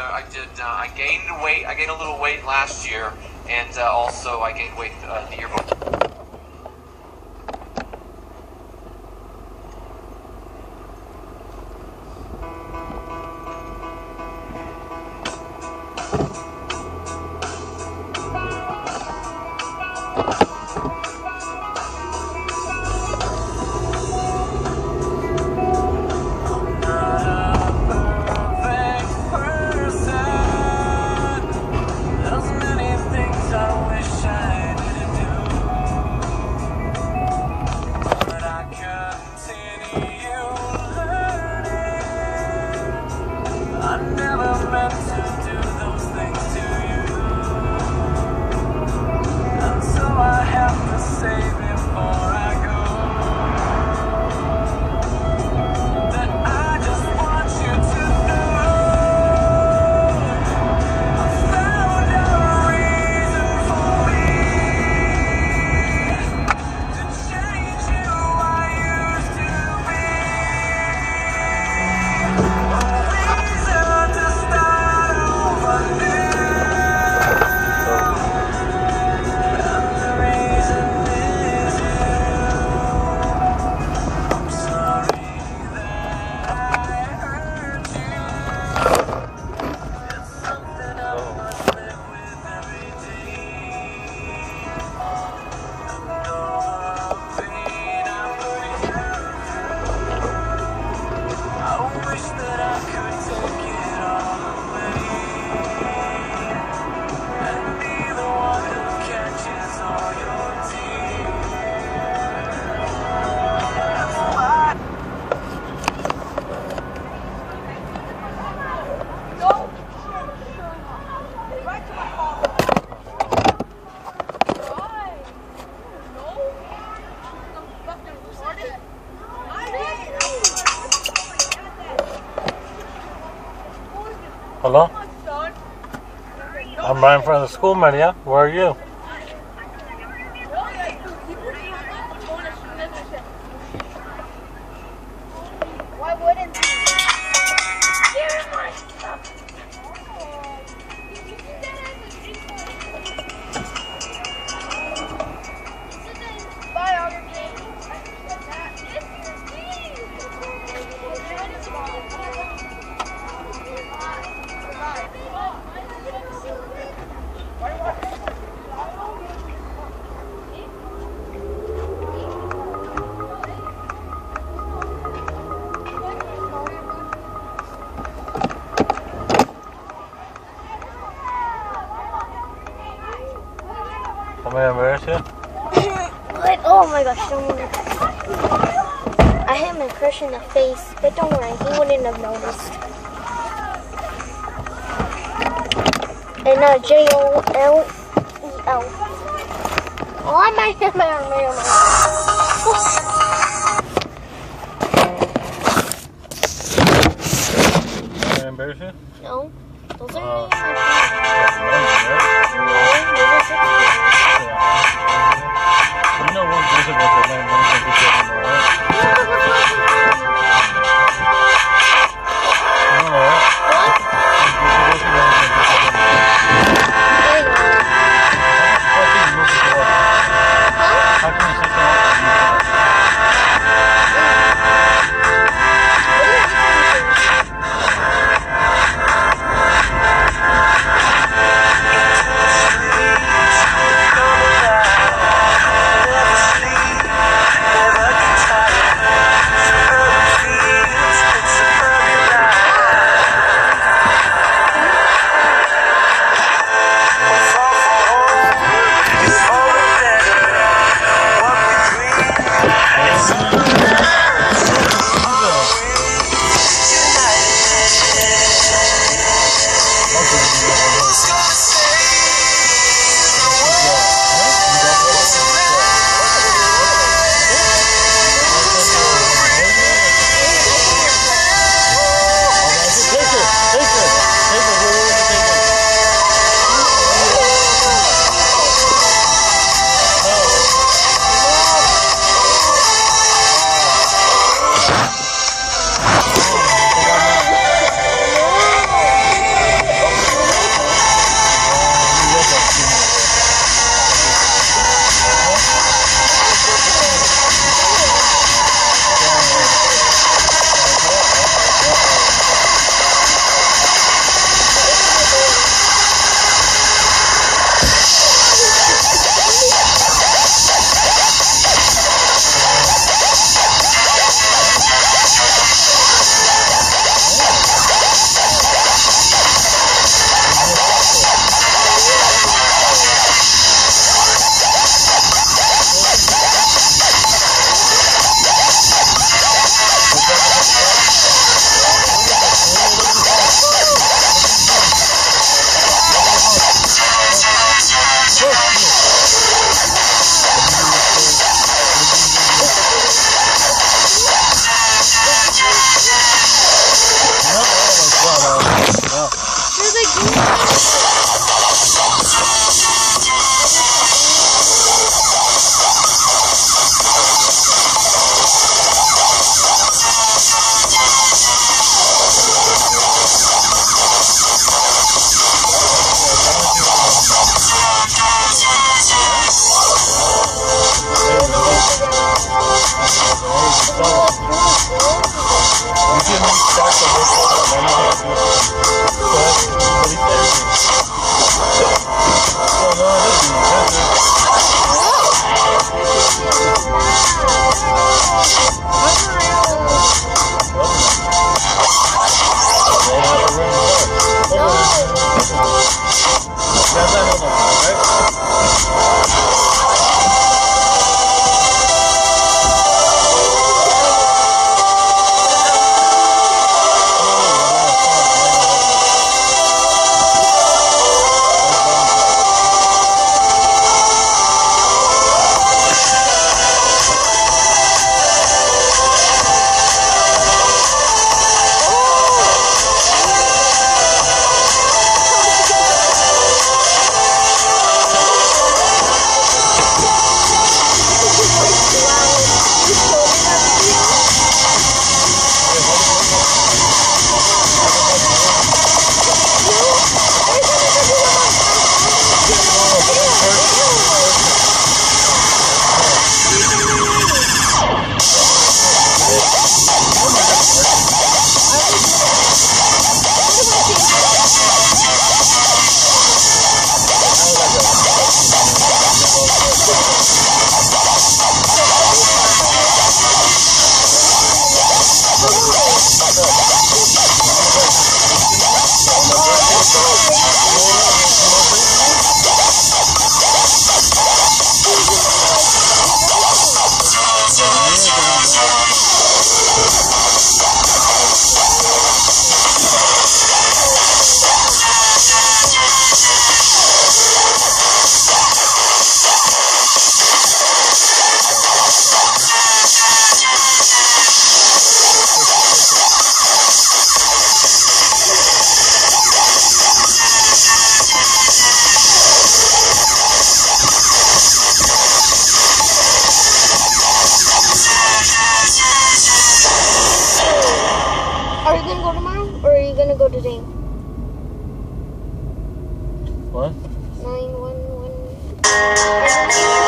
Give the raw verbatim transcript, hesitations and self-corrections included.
I did. Uh, I gained weight. I gained a little weight last year, and uh, also I gained weight uh, the year before. Hello? I'm right in front of the school, Maria. Where are you? Why wouldn't he? Am I embarrassed you? Like, oh my gosh, don't worry. I hit my crush in the face, but don't worry, he wouldn't have noticed. And uh, J O L E L. Oh, I might have my arm, my arm, my arm. Am I embarrassed you? No, those are Uh, my You know one visit was that man wanted to get in the way. You know that? How can you say something? gonna go to Dane. What? nine one one.